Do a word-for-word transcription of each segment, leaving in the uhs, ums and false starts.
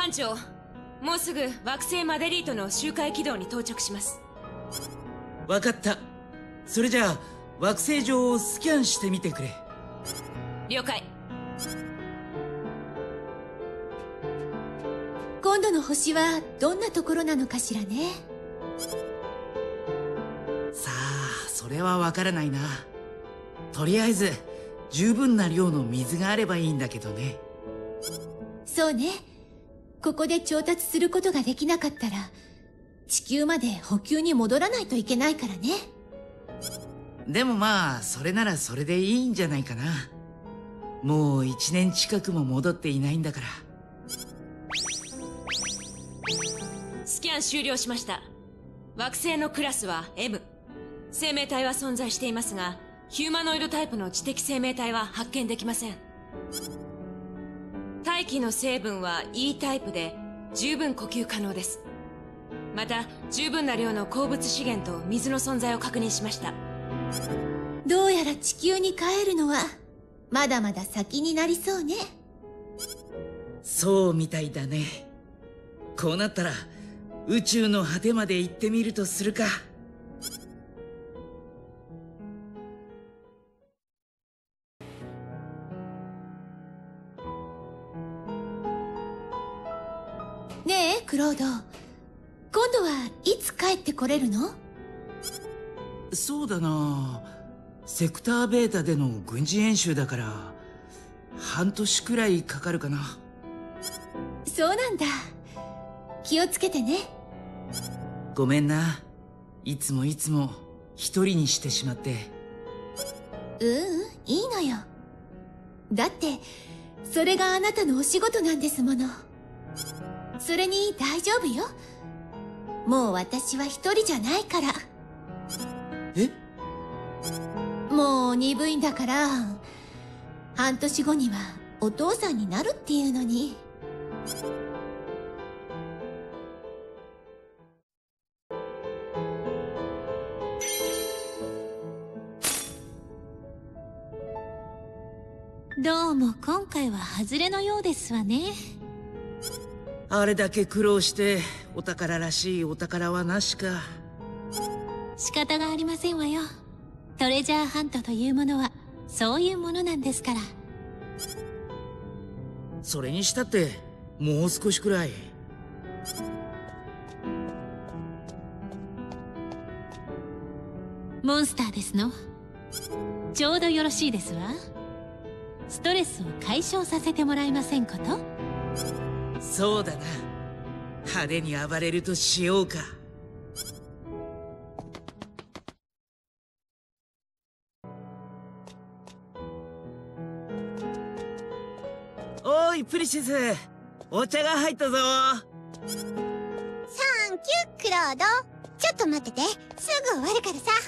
艦長、もうすぐ惑星マデリートの周回軌道に到着します。 分かった。それじゃあ惑星上をスキャンしてみてくれ。 了解。 今度の星はどんなところなのかしらね。 さあ、それは分からないな。とりあえず十分な量の水があればいいんだけどね。 そうね。ここで調達することができなかったら地球まで補給に戻らないといけないからね。 でもまあそれならそれでいいんじゃないかな。もう一年近くも戻っていないんだから。 スキャン終了しました。惑星のクラスは エム。 生命体は存在していますが、ヒューマノイドタイプの知的生命体は発見できません。大気の成分は イー タイプで十分呼吸可能です。また十分な量の鉱物資源と水の存在を確認しました。 どうやら地球に帰るのはまだまだ先になりそうね。 そうみたいだね。こうなったら宇宙の果てまで行ってみるとするか。 ねえクロード、今度はいつ帰ってこれるの？ そうだな、セクターベータでの軍事演習だから半年くらいかかるかな。 そうなんだ。気をつけてね。 ごめんな、いつもいつも一人にしてしまって。 ううん、いいのよ。だってそれがあなたのお仕事なんですもの。それに大丈夫よ。もう私は一人じゃないから。 え？ もう鈍いんだから、半年後にはお父さんになるっていうのに。 どうも今回は外れのようですわね。 あれだけ苦労してお宝らしいお宝はなしか。 仕方がありませんわよ。トレジャーハントというものはそういうものなんですから。 それにしたってもう少しくらい。 モンスターですの。ちょうどよろしいですわ。ストレスを解消させてもらえませんこと？ そうだな、派手に暴れるとしようか。おいプリシス、お茶が入ったぞ。 サンキュークロード。ちょっと待ってて、すぐ終わるからさ。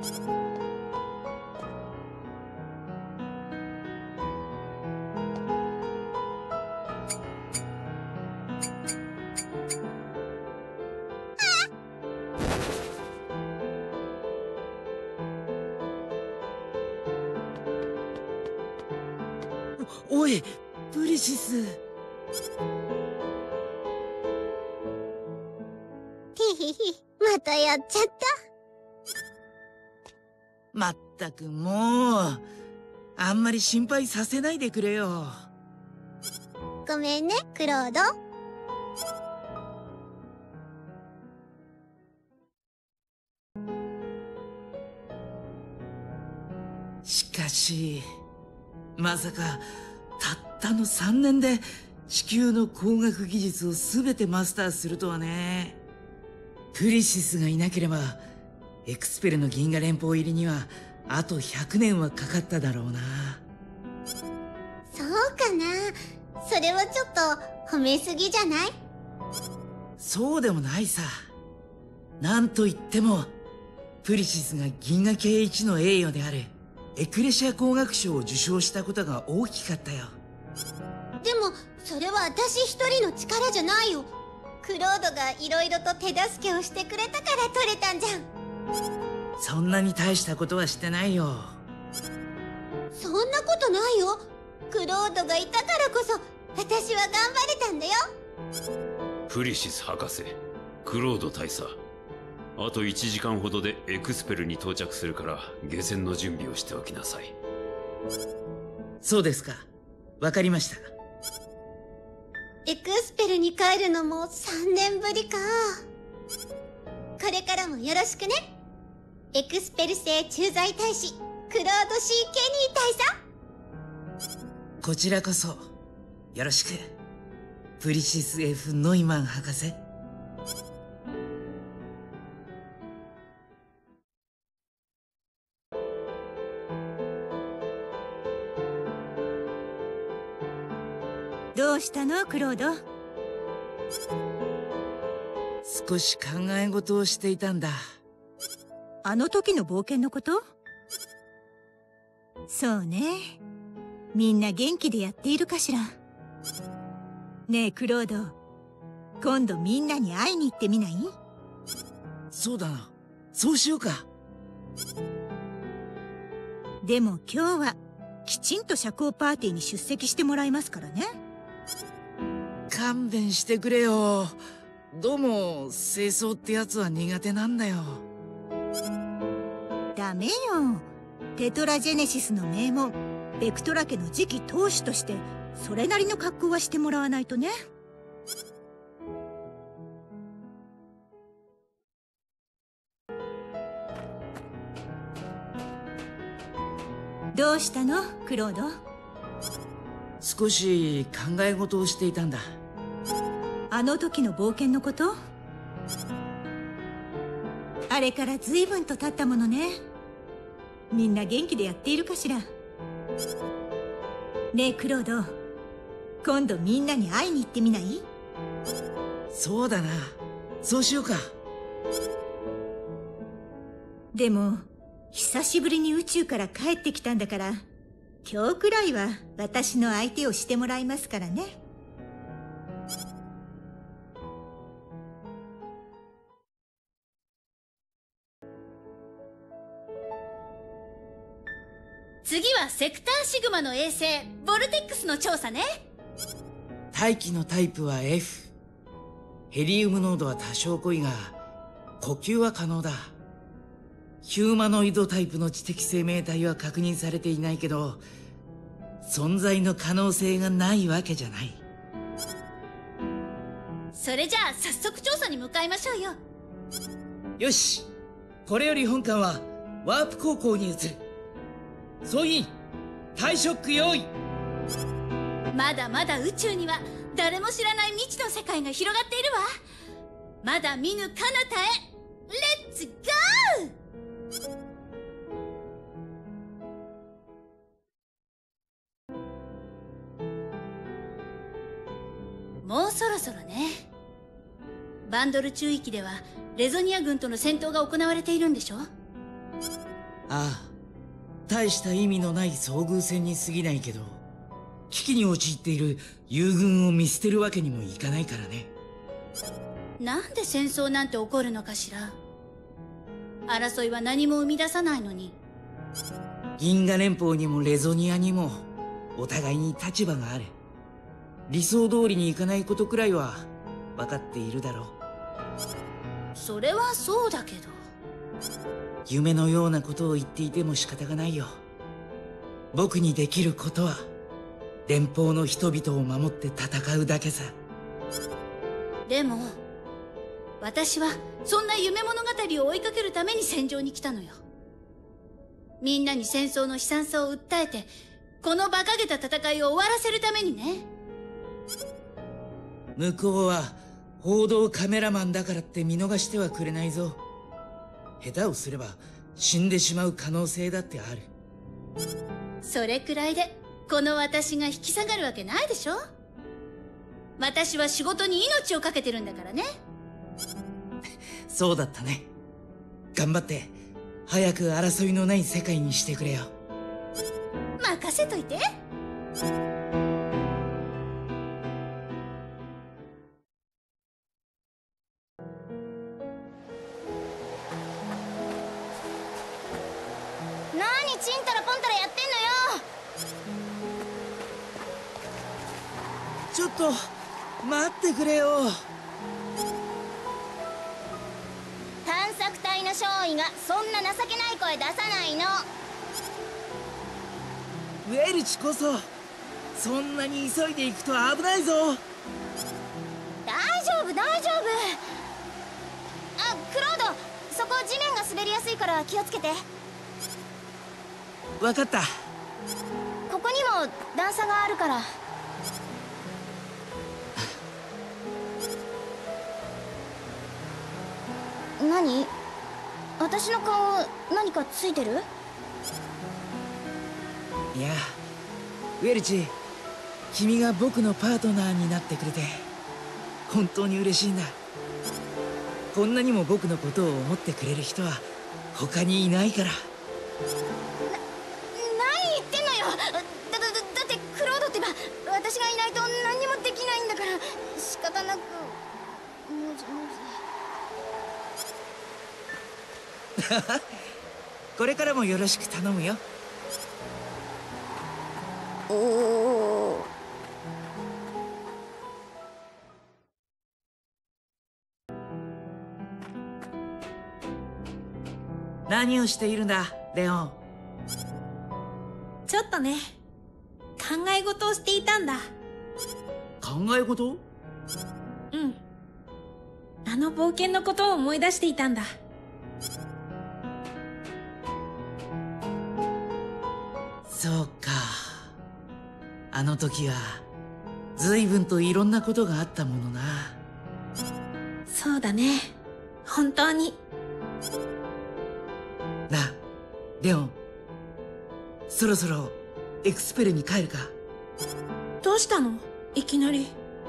おいプリシス。 ひひひ、またやっちゃった。 まったくもうあんまり心配させないでくれよ。 ごめんねクロード。 しかしまさかたったのさんねんで地球の工学技術を全てマスターするとはね。プリシスがいなければエクスペルの銀河連邦入りにはあとひゃくねんはかかっただろうな。 そうかな、それはちょっと褒めすぎじゃない？ そうでもないさ。なんといってもプリシスが銀河系一の栄誉であるエクレシア工学賞を受賞したことが大きかったよ。 でもそれは私一人の力じゃないよ。クロードがいろいろと手助けをしてくれたから取れたんじゃん。 そんなに大したことはしてないよ。 そんなことないよ。クロードがいたからこそ私は頑張れたんだよ。 プリシス博士、クロード大佐、あといちじかんほどでエクスペルに到着するから下船の準備をしておきなさい。 そうですか。わかりました。 エクスペルに帰るのもさんねんぶりか。これからもよろしくね。エクスペル星駐在大使クロード・シー・ケニー大佐。 こちらこそよろしく、プリシス F ノイマン博士。 どうしたのクロード？ 少し考え事をしていたんだ。 あの時の冒険のこと？そうね。みんな元気でやっているかしら。ねえクロード、今度みんなに会いに行ってみない？ そうだな、そうしようか。 でも今日はきちんと社交パーティーに出席してもらいますからね。 勘弁してくれよ。どうも清掃ってやつは苦手なんだよ。 ダメよ。テトラジェネシスの名門ベクトラ家の次期当主としてそれなりの格好はしてもらわないとね。どうしたのクロード？ 少し考え事をしていたんだ。 あの時の冒険のこと？あれから随分と経ったものね。みんな元気でやっているかしら。ねえクロード、今度みんなに会いに行ってみない？ そうだな、そうしようか。 でも久しぶりに宇宙から帰ってきたんだから、今日くらいは私の相手をしてもらいますからね。 次はセクターシグマの衛星ボルテックスの調査ね。 大気のタイプは F。 ヘリウム濃度は多少濃いが呼吸は可能だ。ヒューマノイドタイプの知的生命体は確認されていないけど、存在の可能性がないわけじゃない。 それじゃあ早速調査に向かいましょうよ。 よし、これより本艦はワープ航行に移る。総員タイショック用意。 まだまだ宇宙には誰も知らない未知の世界が広がっているわ。まだ見ぬ彼方へレッツゴー。もうそろそろね。バンドル中域ではレゾニア軍との戦闘が行われているんでしょ？ ああ、大した意味のない遭遇戦に過ぎないけど、危機に陥っている友軍を見捨てるわけにもいかないからね。 なんで戦争なんて起こるのかしら。争いは何も生み出さないのに。 銀河連邦にもレゾニアにもお互いに立場がある。理想通りにいかないことくらいは分かっているだろう。 それはそうだけど。 夢のようなことを言っていても仕方がないよ。僕にできることは連邦の人々を守って戦うだけさ。 でも私はそんな夢物語を追いかけるために戦場に来たのよ。みんなに戦争の悲惨さを訴えて、この馬鹿げた戦いを終わらせるためにね。 向こうは報道カメラマンだからって見逃してはくれないぞ。下手をすれば死んでしまう可能性だってある。 それくらいでこの私が引き下がるわけないでしょ。私は仕事に命を懸けてるんだからね。 そうだったね。頑張って早く争いのない世界にしてくれよ。 任せといて。 何ちんたらぽんたらやってんのよ。 ちょっと待ってくれよ。 探索隊の少尉がそんな情けない声出さないの。 ウェルチこそそんなに急いでいくと危ないぞ。 大丈夫大丈夫。あ、クロード、そこ地面が滑りやすいから気をつけて。 分かった。 ここにも段差があるから。何？私の顔何かついてる？ いや、ウェルチ、君が僕のパートナーになってくれて本当に嬉しいんだ。こんなにも僕のことを思ってくれる人は他にいないから。な、 何言ってんのよ。だ、だ、だ、だってクロードってば私がいないと何にもできないんだから仕方なく。もじもじこれからもよろしく頼むよ。 おお。 何をしているんだ、レオン。 ちょっとね、考え事をしていたんだ。 考え事？ うん。あの冒険のことを思い出していたんだ。 そうか。あの時は随分といろんなことがあったものな。 そうだね、本当に。 なあ、レオン、そろそろエクスペルに帰るか。 どうしたの？いきなり。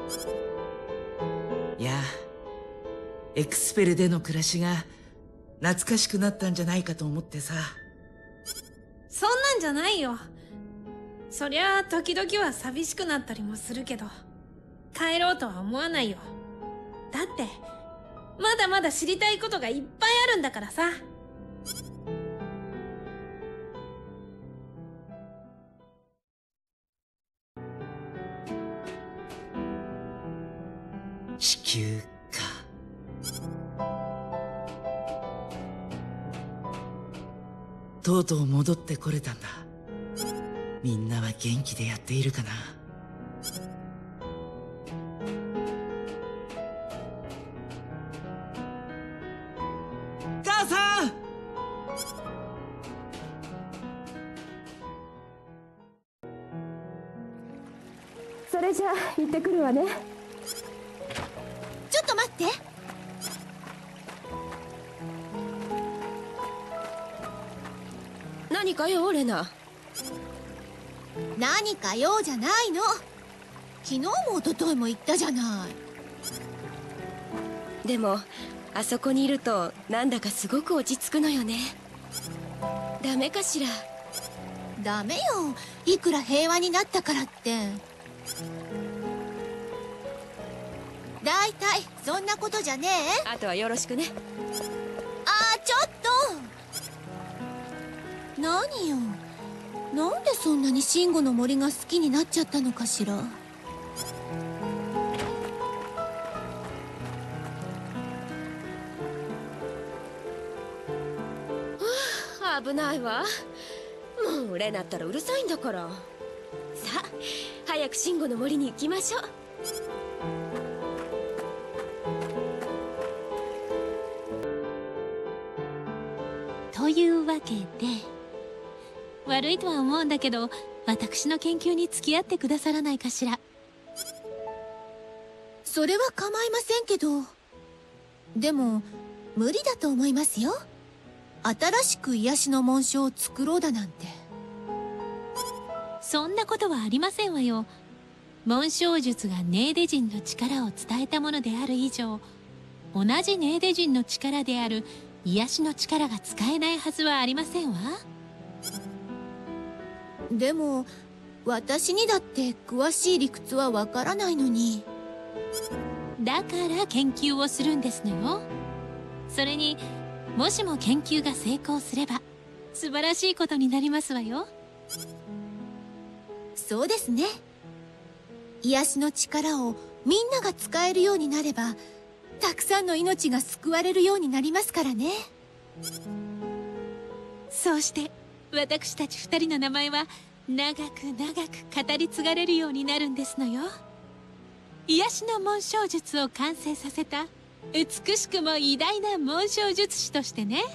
いや、エクスペルでの暮らしが懐かしくなったんじゃないかと思ってさ。 そんなんじゃないよ。そりゃあ時々は寂しくなったりもするけど、帰ろうとは思わないよ。だってまだまだ知りたいことがいっぱいあるんだからさ。 地球か。とうとう戻ってこれたんだ。みんなは元気でやっているかな。母さん！ それじゃあ行ってくるわね。 ちょっと待って。 何かよ、レナ。 何か用じゃないの。昨日も一昨日も言ったじゃない。 でもあそこにいるとなんだかすごく落ち着くのよね。ダメかしら。 ダメよ、いくら平和になったからって。だいたいそんなことじゃねえ。 あとはよろしくね。 あー、ちょっと何よ、なんでそんなにシンゴの森が好きになっちゃったのかしら。 危ないわ。もうレナったらうるさいんだから。さあ早くシンゴの森に行きましょう。 というわけで、悪いとは思うんだけど私の研究に付き合ってくださらないかしら。 それは構いませんけど、でも無理だと思いますよ。新しく癒しの紋章を作ろうだなんて。 そんなことはありませんわよ。紋章術がネーデ人の力を伝えたものである以上、同じネーデ人の力である癒しの力が使えないはずはありませんわ。 でも私にだって詳しい理屈はわからないのに。 だから研究をするんですのよ。それにもしも研究が成功すれば素晴らしいことになりますわよ。 そうですね。癒しの力をみんなが使えるようになればたくさんの命が救われるようになりますからね。 そうして私たち二人の名前は長く長く語り継がれるようになるんですのよ。癒しの紋章術を完成させた美しくも偉大な紋章術師としてね。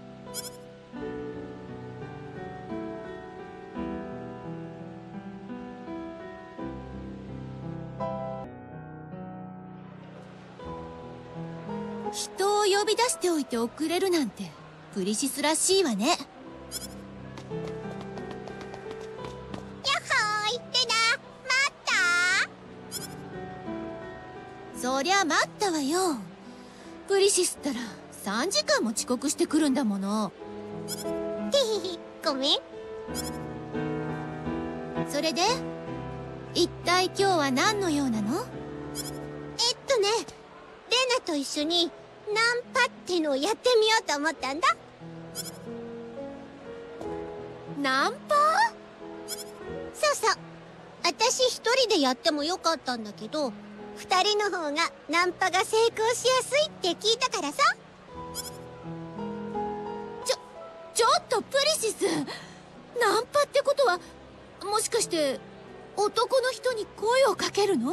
人を呼び出しておいて遅れるなんてプリシスらしいわね。 やっほーい、レナ、待った？ そりゃ待ったわよ。プリシスったらさんじかんも遅刻してくるんだもの。 てへへ、ごめん。 それで一体今日は何のようなの？ えっとね、レナと一緒にナンパってのをやってみようと思ったんだ。 ナンパ？ そうそう。私一人でやってもよかったんだけど、二人の方がナンパが成功しやすいって聞いたからさ。 ちょ、ちょっとプリシス。ナンパってことは、もしかして男の人に声をかけるの？うん、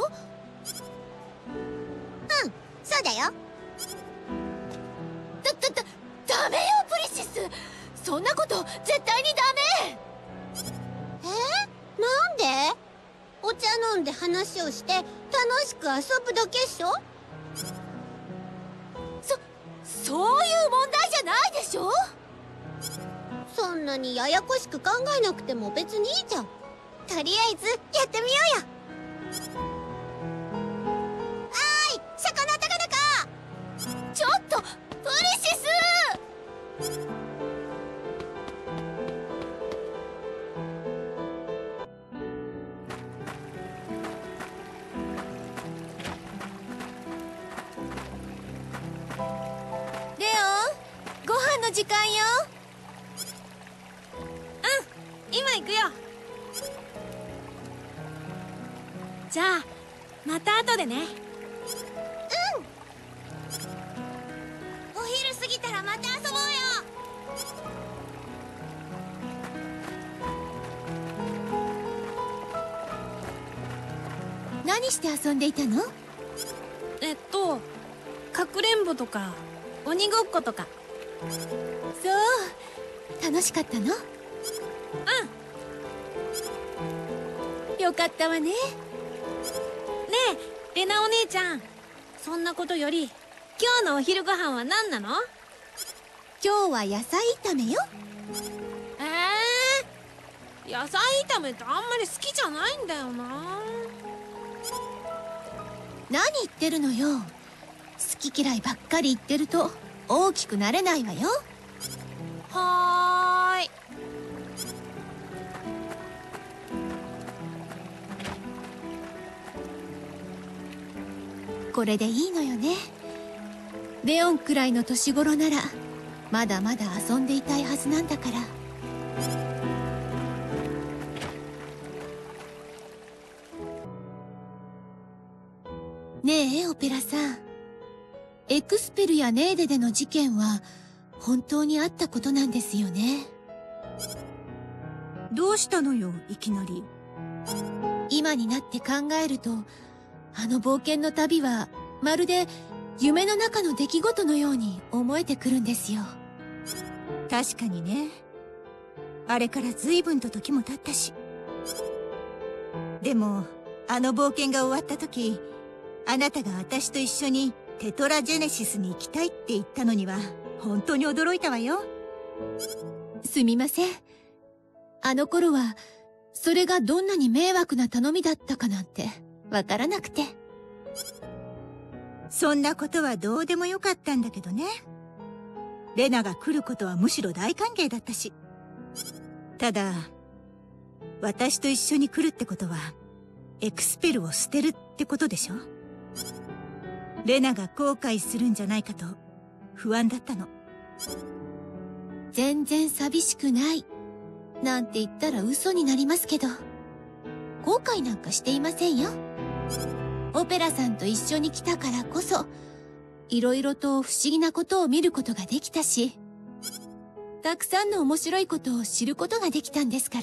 そうだよ。 だ、だ、だ、ダメよプリシス。そんなこと絶対にダメ。 えー、なんで？お茶飲んで話をして楽しく遊ぶだけっしょ？ そ、そういう問題じゃないでしょ。 そんなにややこしく考えなくても別にいいじゃん。とりあえずやってみようよ。あーい、魚高々。 ちょっとプリシス。レオン、ご飯の時間よ。 うん、今行くよ。じゃあまた後でね。 うん。お昼過ぎたらまた遊ぼうよ。 何して遊んでいたの？ えっとかくれんぼとか鬼ごっことか。 そう、楽しかったの？ うん。 よかったわね。 ねえレナお姉ちゃん、そんなことより今日のお昼ご飯は何なの？ 今日は野菜炒めよ。 えー、野菜炒めってあんまり好きじゃないんだよな。 何言ってるのよ。好き嫌いばっかり言ってると大きくなれないわよ。 はーい。 これでいいのよね。レオンくらいの年頃ならまだまだ遊んでいたいはずなんだから。ねえオペラさん、エクスペルやネーデでの事件は本当にあったことなんですよね。 どうしたのよいきなり。 今になって考えると、あの冒険の旅はまるで夢の中の出来事のように思えてくるんですよ。 確かにね。あれから随分と時も経ったし。でもあの冒険が終わった時、あなたが私と一緒にテトラジェネシスに行きたいって言ったのには本当に驚いたわよ。 すみません。あの頃はそれがどんなに迷惑な頼みだったかなんてわからなくて。 そんなことはどうでもよかったんだけどね。レナが来ることはむしろ大歓迎だったし。ただ私と一緒に来るってことはエクスペルを捨てるってことでしょ。レナが後悔するんじゃないかと不安だったの。 全然寂しくないなんて言ったら嘘になりますけど、後悔なんかしていませんよ。 オペラさんと一緒に来たからこそ、いろいろと不思議なことを見ることができたし、たくさんの面白いことを知ることができたんですから。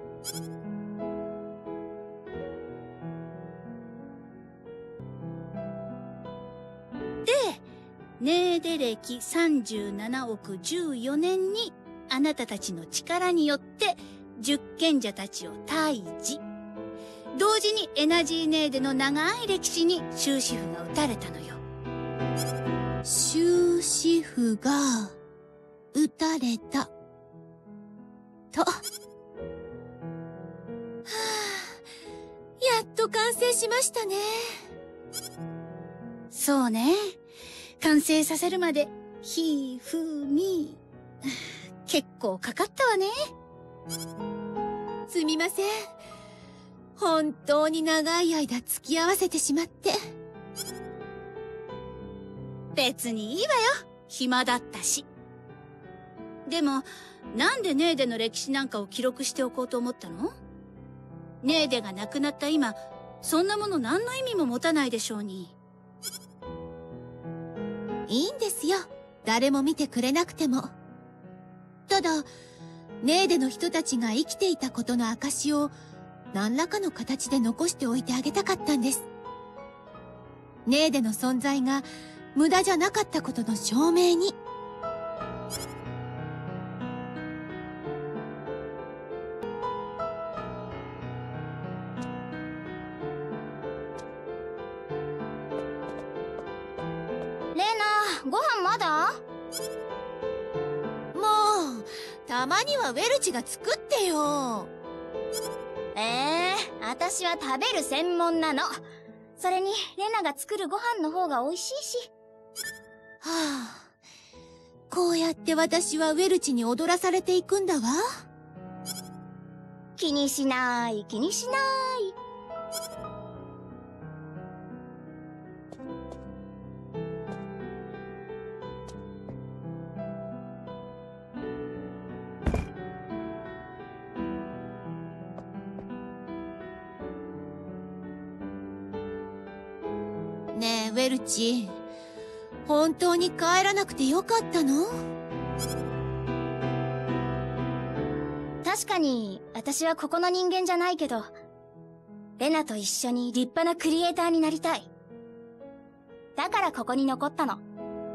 で、ネーデ歴さんじゅうななおくじゅうよねんにあなたたちの力によって十賢者たちを退治。同時にエナジーネーデの長い歴史に終止符が打たれたのよ。 終止符が打たれたと、はあ、やっと完成しましたね。 そうね。完成させるまでひふみ結構かかったわね。 すみません。本当に長い間付き合わせてしまって。 別にいいわよ。暇だったし。でも、なんでネーデの歴史なんかを記録しておこうと思ったの？ネーデが亡くなった今、そんなもの何の意味も持たないでしょうに。 いいんですよ。誰も見てくれなくても。ただ、ネーデの人たちが生きていたことの証を何らかの形で残しておいてあげたかったんです。ネーデの存在が無駄じゃなかったことの証明に。 レナ、ご飯まだ？ もう、たまにはウェルチが作ってよ。 ええー、私は食べる専門なの。それに、レナが作るご飯の方が美味しいし。 はあ、こうやって私はウェルチに踊らされていくんだわ。 気にしない、気にしない。 ねえ、ウェルチ。本当に帰らなくてよかったの？ 確かに、私はここの人間じゃないけど、レナと一緒に立派なクリエイターになりたい。だからここに残ったの。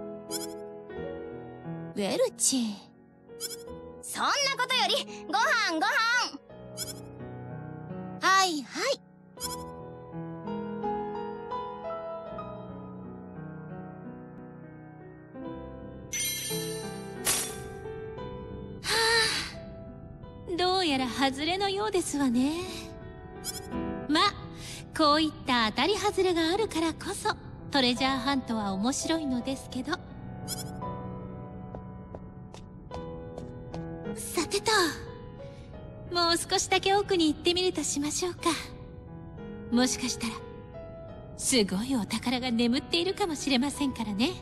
ウェルチ。 そんなことより、ご飯ご飯！ はいはい。 どうやら外れのようですわね。ま、こういった当たり外れがあるからこそトレジャーハントは面白いのですけど。さてと、もう少しだけ奥に行ってみるとしましょうか。もしかしたらすごいお宝が眠っているかもしれませんからね。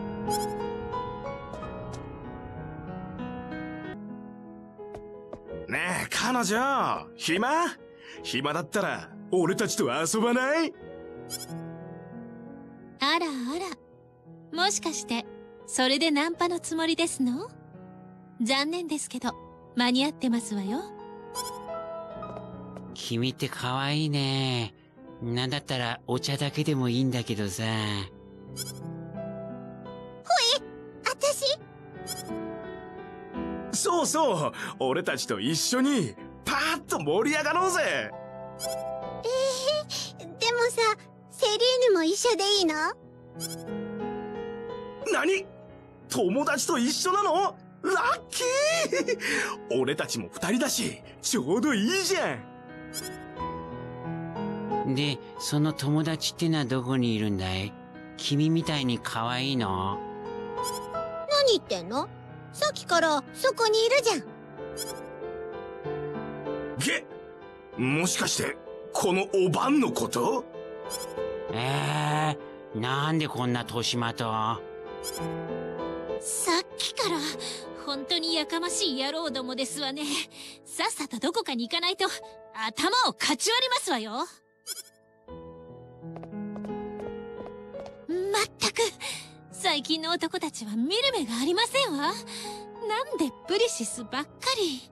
ねえ、彼女、暇？暇だったら、俺たちと遊ばない？ あらあら。もしかして、それでナンパのつもりですの？残念ですけど、間に合ってますわよ。 君って可愛いね。なんだったら、お茶だけでもいいんだけどさ。ほえ、あたし？ そうそう、俺たちと一緒にパーッと盛り上がろうぜ。 ええー、でもさ、セリーヌも一緒でいいの？ 何？友達と一緒なの？ラッキー俺たちも二人だし、ちょうどいいじゃん。で、その友達ってのはどこにいるんだい？君みたいに可愛いの？ 何言ってんの？さっきからそこにいるじゃん。 げ、もしかしてこのおばんのこと？ えー、なんでこんな年まと？ さっきから本当にやかましい野郎どもですわね。さっさとどこかに行かないと頭をかち割りますわよ。 く最近の男たちは見る目がありませんわ。なんでプリシスばっかり。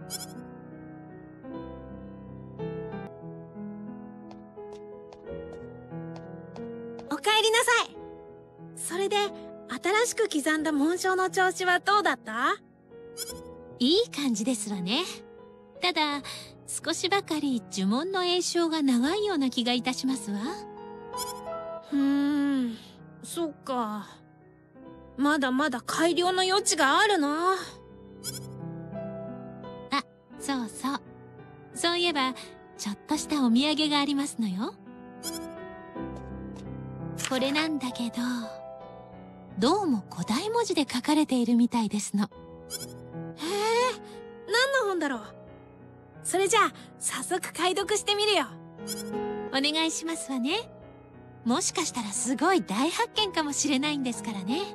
おかえりなさい。それで新しく刻んだ紋章の調子はどうだった？ いい感じですわね。ただ少しばかり呪文の詠唱が長いような気がいたしますわ。 うーん、そっか。まだまだ改良の余地があるな。 あ、そうそう。そういえばちょっとしたお土産がありますのよ。これなんだけど、どうも古代文字で書かれているみたいですの。 へえ、何の本だろう。それじゃあ早速解読してみるよ。 お願いしますわね。もしかしたらすごい大発見かもしれないんですからね。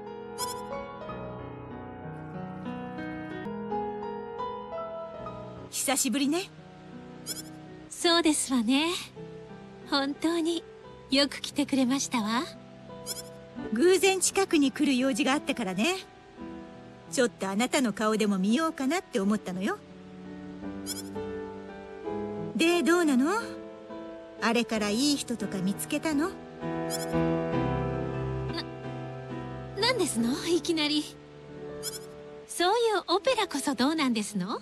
久しぶりね。 そうですわね。本当によく来てくれましたわ。 偶然近くに来る用事があったからね。ちょっとあなたの顔でも見ようかなって思ったのよ。で、どうなの？あれからいい人とか見つけたの？ な、なんですの？いきなり。そういうオペラこそどうなんですの？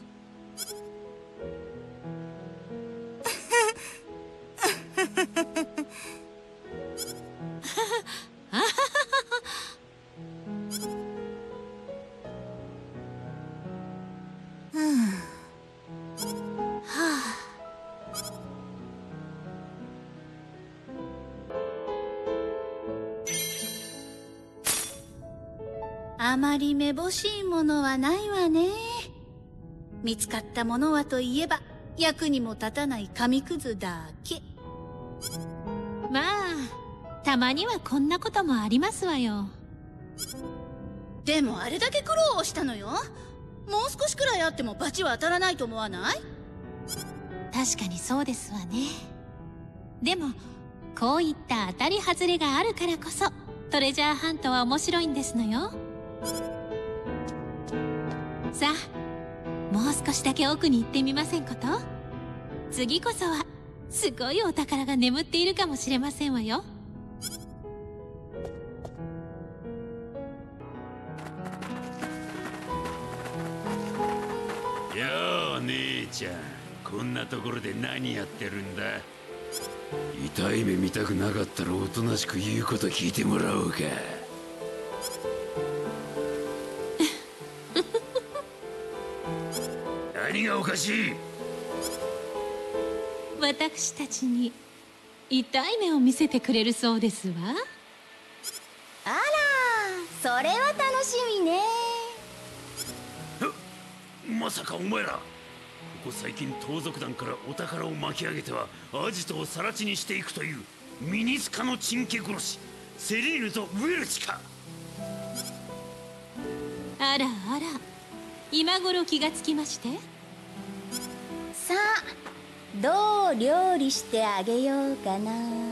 あまりめぼしいものはないわね。見つかったものはといえば役にも立たない紙くずだけ。 まあたまにはこんなこともありますわよ。 でもあれだけ苦労をしたのよ。もう少しくらいあっても罰は当たらないと思わない？ 確かにそうですわね。でもこういった当たり外れがあるからこそトレジャーハントは面白いんですのよ。さあもう少しだけ奥に行ってみませんこと？次こそはすごいお宝が眠っているかもしれませんわよ。 やあ姉ちゃん、こんなところで何やってるんだ？痛い目見たくなかったらおとなしく言うこと聞いてもらおうか。何がおかしい？ 私たちに痛い目を見せてくれるそうですわ。 あら、それは楽しみね。 まさかお前らここ最近盗賊団からお宝を巻き上げてはアジトを更地にしていくというミニスカのチンケ殺しセリーヌとウェルチか？ あらあら、今頃気がつきまして。 さあ、どう料理してあげようかな。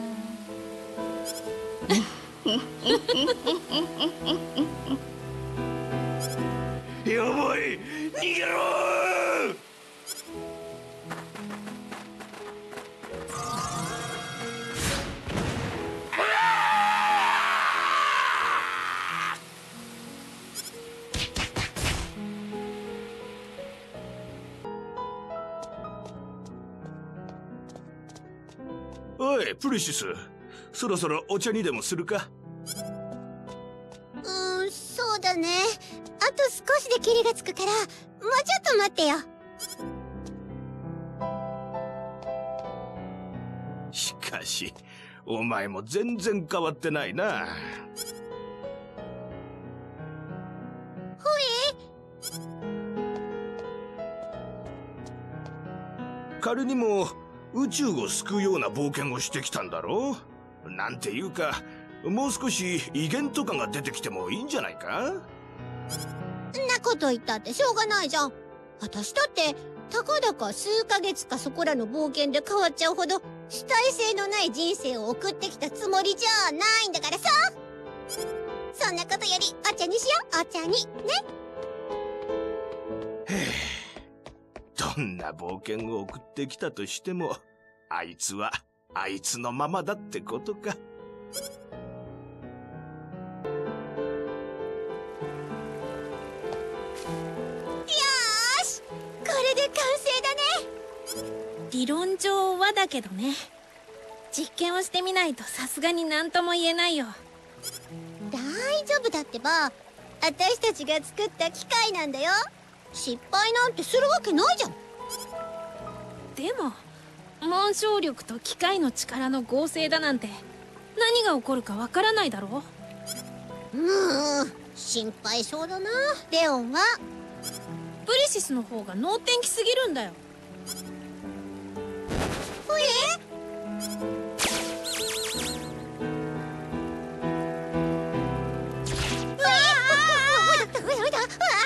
やばい、逃げろー！ おい、プリシス、そろそろお茶にでもするか？ うーん、そうだね。あと少しでキリがつくから、もうちょっと待ってよ。 しかし、お前も全然変わってないな。 ほえ？仮にも宇宙を救うような冒険をしてきたんだろう？なんていうか、もう少し威厳とかが出てきてもいいんじゃないか？ んなこと言ったってしょうがないじゃん。私だってたかだか数ヶ月かそこらの冒険で変わっちゃうほど主体性のない人生を送ってきたつもりじゃないんだからさ。 そんなことよりお茶にしよう。お茶にね。 どんな冒険を送ってきたとしても、あいつはあいつのままだってことか。 理論上はだけどね。実験をしてみないとさすがに何とも言えないよ。 大丈夫だってば。私たちが作った機械なんだよ。失敗なんてするわけないじゃん。 でも紋章力と機械の力の合成だなんて何が起こるかわからないだろう。うーん、心配性だなレオンは。 プリシスの方が能天気すぎるんだよ。 え？うわあ！ほらほらほら！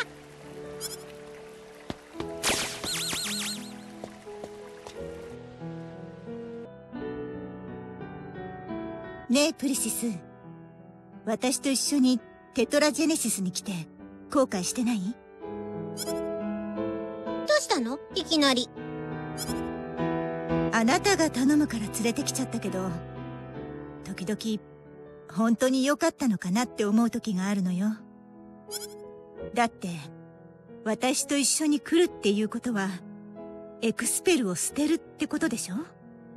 ねえプリシス、私と一緒にテトラジェネシスに来て後悔してない？ どうしたの？いきなり。 あなたが頼むから連れてきちゃったけど、時々本当に良かったのかなって思う時があるのよ。だって私と一緒に来るっていうことはエクスペルを捨てるってことでしょ？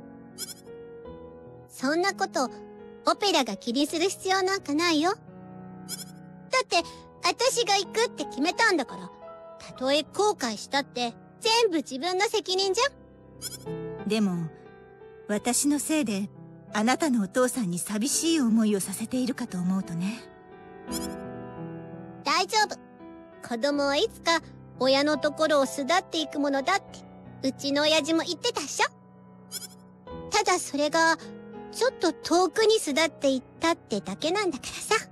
そんなことオペラが気にする必要なんかないよ。だって私が行くって決めたんだから、たとえ後悔したって全部自分の責任じゃん。 でも私のせいであなたのお父さんに寂しい思いをさせているかと思うとね。 大丈夫。子供はいつか親のところを巣立っていくものだってうちの親父も言ってたっしょ。ただそれがちょっと遠くに巣立っていったってだけなんだからさ。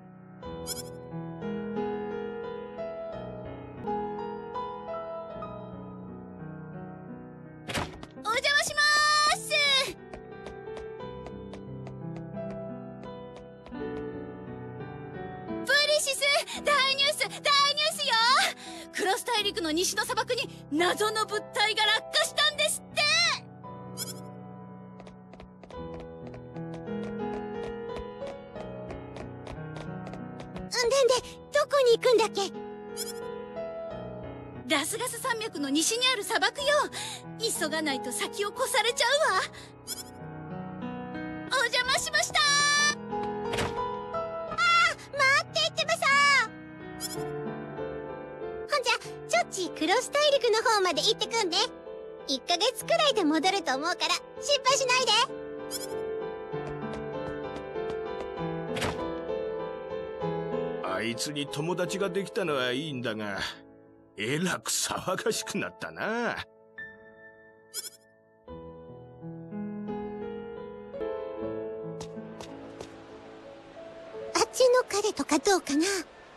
お邪魔しまーす。プリシス、大ニュース大ニュースよ。クロス大陸の西の砂漠に謎の物体が落下したんですって。 んでんでどこに行くんだっけ？ ラスガス山脈の西にある砂漠よ。急がないと先を越されちゃうわ。お邪魔しました。 ああ、待ってってばさ。ほんじゃちょっちクロス大陸の方まで行ってくんね。いっかげつくらいで戻ると思うから心配しないで。 あいつに友達ができたのはいいんだが、えらく騒がしくなったな。 あっちの彼とかどうかな？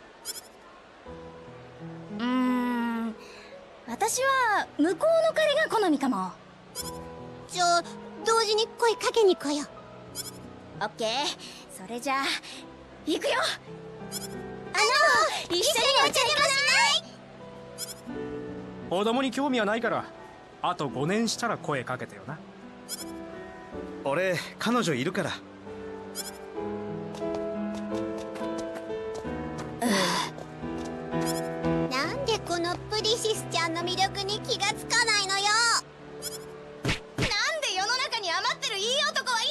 うーん、私は向こうの彼が好みかも。 じゃあ同時に声かけに来よう。 オッケー、それじゃあ行くよ。 あの、一緒にお茶でもしない？ 子供に興味はないから、あとごねんしたら声かけてよな。 俺彼女いるから。 なんでこのプリシスちゃんの魅力に気がつかないのよ。 なんで世の中に余ってるいい男はい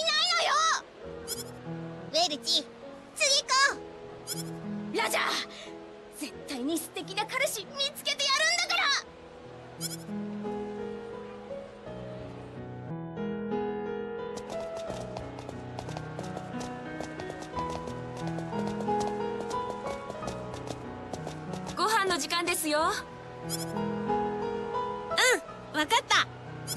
ないのよ。 ウェルチ、次行こう。 ラジャー、絶対に素敵な彼氏見つけてやるんだから。 ご飯の時間ですよ。 うん、わかった。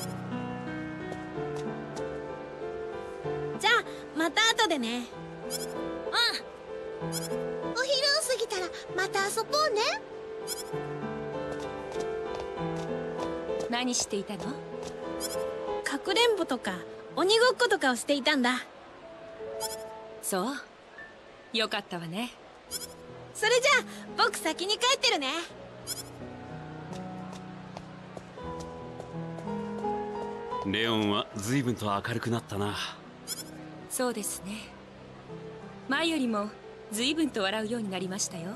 じゃあまた後でね。 お昼を過ぎたらまた遊ぼうね。 何していたの？ かくれんぼとか鬼ごっことかをしていたんだ。 そう。 よかったわね。 それじゃあ僕先に帰ってるね。 レオンは随分と明るくなったな。 そうですね。前よりも随分と笑うようになりましたよ。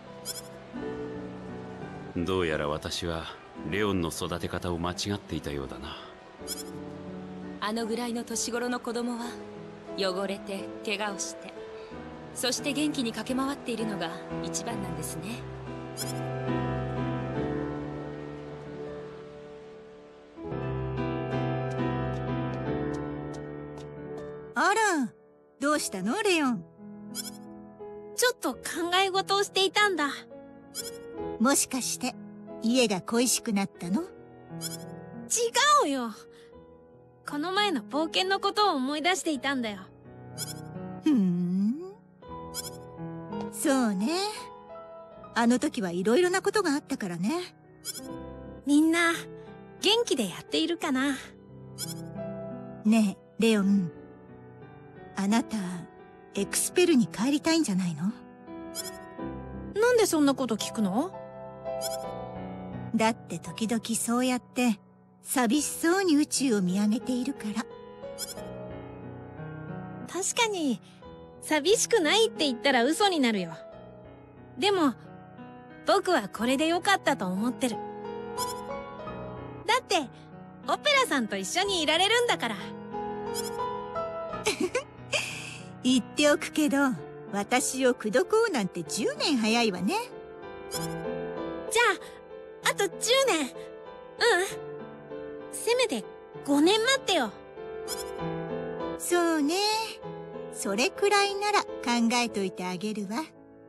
どうやら私はレオンの育て方を間違っていたようだな。 あのぐらいの年頃の子供は汚れて怪我をして、そして元気に駆け回っているのが一番なんですね。 あら、どうしたのレオン？ ちょっと考え事をしていたんだ。 もしかして家が恋しくなったの？ 違うよ。この前の冒険のことを思い出していたんだよ。 ふーん。そうね。あの時はいろいろなことがあったからね。 みんな元気でやっているかな？ ねえ、レオン。あなた、エクスペルに帰りたいんじゃないの？ なんでそんなこと聞くの？ だって時々そうやって寂しそうに宇宙を見上げているから。 確かに寂しくないって言ったら嘘になるよ。でも僕はこれでよかったと思ってる。だってオペラさんと一緒にいられるんだから。 言っておくけど、私を口説こうなんてじゅうねん早いわね。 じゃああとじゅうねん。うん、せめてごねん待ってよ。 そうね。それくらいなら考えといてあげるわ。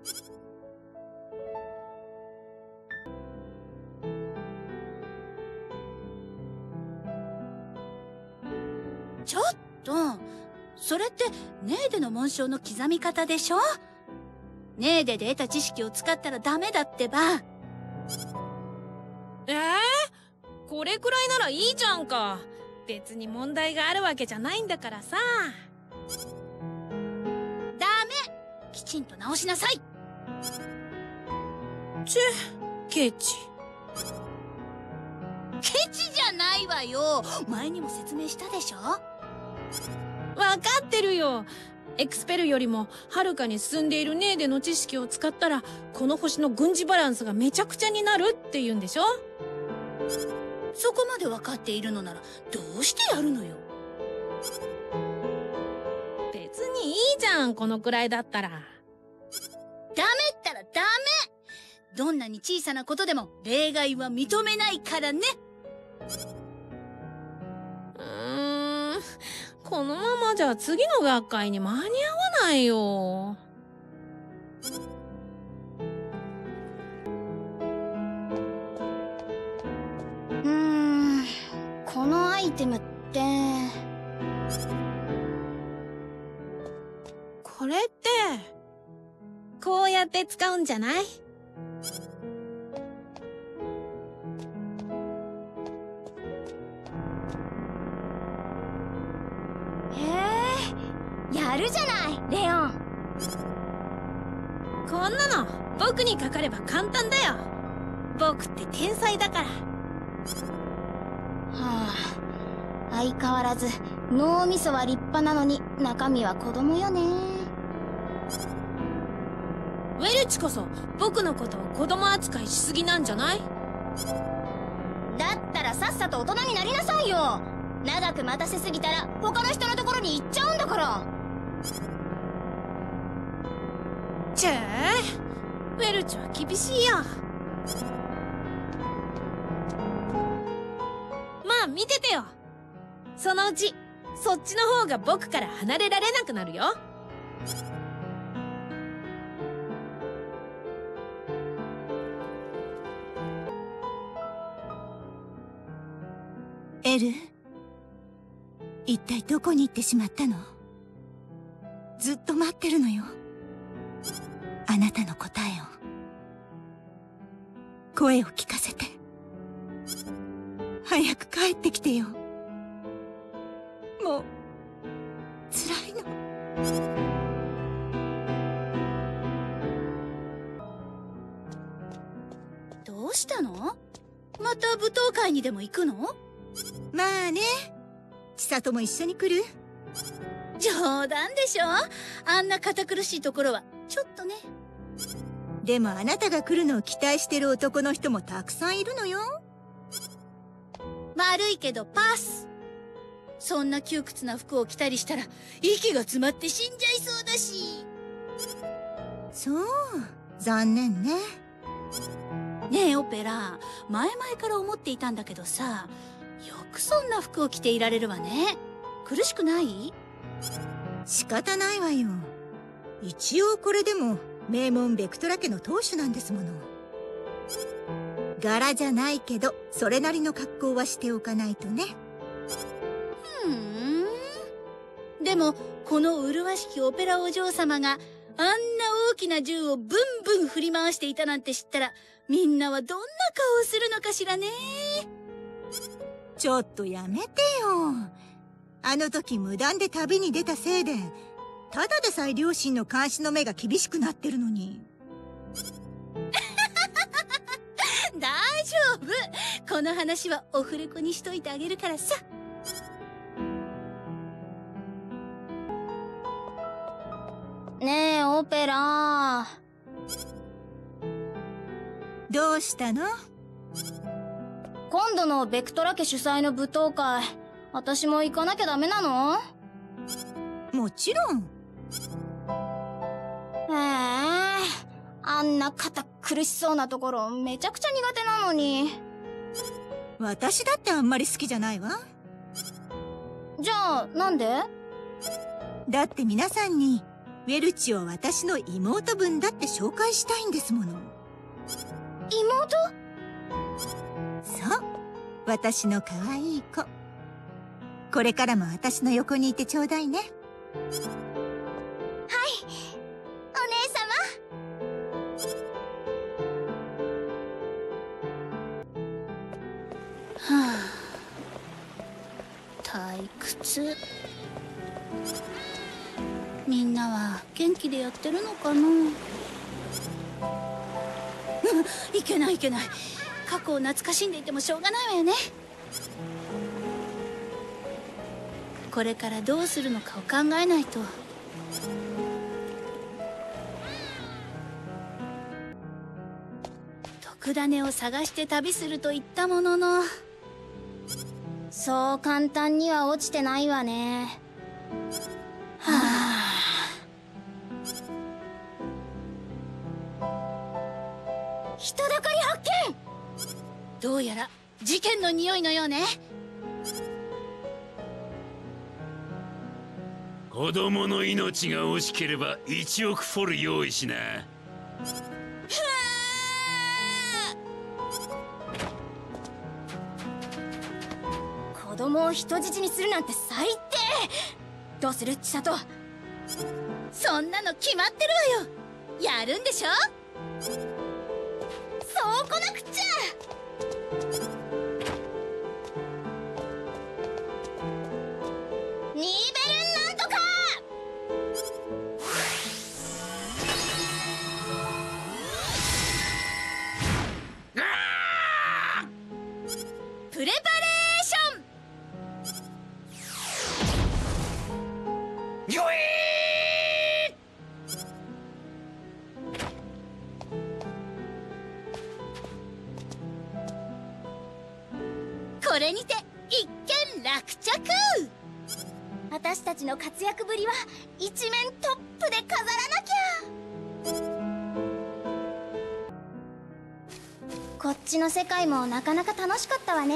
ちょっと、それってネーデの紋章の刻み方でしょ？ネーデで得た知識を使ったらダメだってば。 えー、これくらいならいいじゃんか。別に問題があるわけじゃないんだからさ。 ダメ！きちんと直しなさい。 ちゅ、ケチ。 ケチじゃないわよ。前にも説明したでしょ？ わかってるよ。エクスペルよりもはるかに進んでいるネーデの知識を使ったらこの星の軍事バランスがめちゃくちゃになるって言うんでしょ？ そこまで分かっているのならどうしてやるのよ。 別にいいじゃん、このくらいだったら。ダメったらダメ！どんなに小さなことでも例外は認めないからね。 うーん、このままじゃ次の学会に間に合わないよ。 うーん、このアイテムって。 これってこうやって使うんじゃない？ へえ、やるじゃないレオン。 こんなの僕にかかれば簡単だよ。僕って天才だから。 はあ、相変わらず脳みそは立派なのに中身は子供よね。 ウェルチこそ僕のことを子供扱いしすぎなんじゃない？ だったらさっさと大人になりなさいよ。長く待たせすぎたら他の人のところに行っちゃうんだから。 ちぇー、ウェルチは厳しいよ。まあ見ててよ。そのうちそっちの方が僕から離れられなくなるよ。 エル、一体どこに行ってしまったの？ずっと待ってるのよ。あなたの答えを。声を聞かせて。早く帰ってきてよ。もう辛いの。 また舞踏会にでも行くの？ まあね。千里も一緒に来る？ 冗談でしょ。あんな堅苦しいところはちょっとね。 でもあなたが来るのを期待してる男の人もたくさんいるのよ。 悪いけどパス。そんな窮屈な服を着たりしたら息が詰まって死んじゃいそうだし。 そう、残念ね。 ねえオペラ、前々から思っていたんだけどさ、よくそんな服を着ていられるわね。苦しくない？ 仕方ないわよ。一応これでも名門ベクトラ家の当主なんですもの。柄じゃないけどそれなりの格好はしておかないとね。 ふーん。でもこの麗しきオペラお嬢様があんな大きな銃をブンブン振り回していたなんて知ったら、みんなはどんな顔をするのかしらね。 ちょっとやめてよ。あの時無断で旅に出たせいで、ただでさえ両親の監視の目が厳しくなってるのに。 大丈夫。この話はオフレコにしといてあげるからさ。 ねえオペラ、 どうしたの？ 今度のベクトラ家主催の舞踏会、私も行かなきゃダメなの？ もちろん。 へえ、あんな堅苦しそうなところめちゃくちゃ苦手なのに。 私だってあんまり好きじゃないわ。 じゃあなんで？ だって皆さんにウェルチを私の妹分だって紹介したいんですもの。 妹？ そう、私の可愛い子。これからも私の横にいてちょうだいね。はい、 お姉様。はあ、退屈。みんなは元気でやってるのかな。いけないいけない。過去を懐かしんでいてもしょうがないわよね。これからどうするのかを考えないと。特ダネを探して旅すると言ったものの、 そう簡単には落ちてないわね。 はあ。 人だかり発見！ どうやら事件の匂いのようね。 子供の命が惜しければいちおくフォル用意しな。 子供を人質にするなんて最低。どうする千里？ そんなの決まってるわよ。やるんでしょ？ そうこなくっちゃ。ニーベルンなんとか！ プレパレーション！ よえこれにて一件落着。 私たちの活躍ぶりは一面トップで飾らなきゃ。こっちの世界もなかなか楽しかったわね。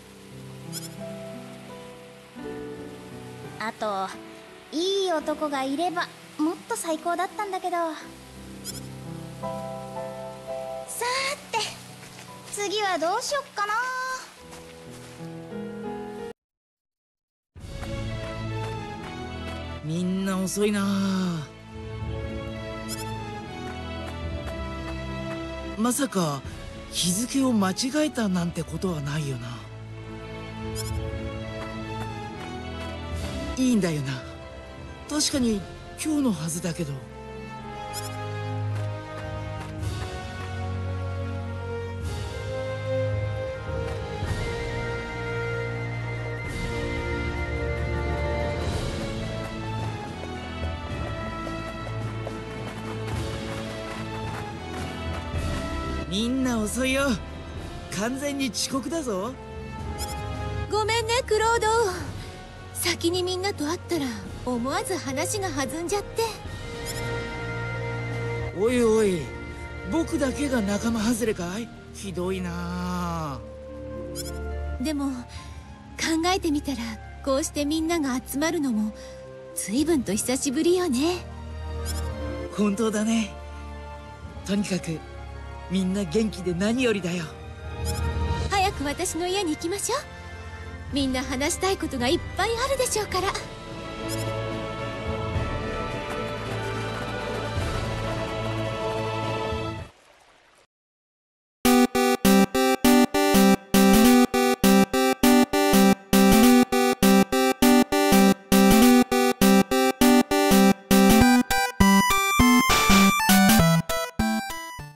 あといい男がいればもっと最高だったんだけど。さーて次はどうしよっかな。 みんな遅いなあ。まさか日付を間違えたなんてことはないよな。いいんだよな。確かに今日のはずだけど。 みんな遅いよ。完全に遅刻だぞ。 ごめんねクロード。先にみんなと会ったら思わず話が弾んじゃって。 おいおい、僕だけが仲間外れかい？ひどいな。 でも考えてみたら、こうしてみんなが集まるのも随分と久しぶりよね。 本当だね。とにかくみんな元気で何よりだよ。 早く私の家に行きましょう。みんな話したいことがいっぱいあるでしょうから。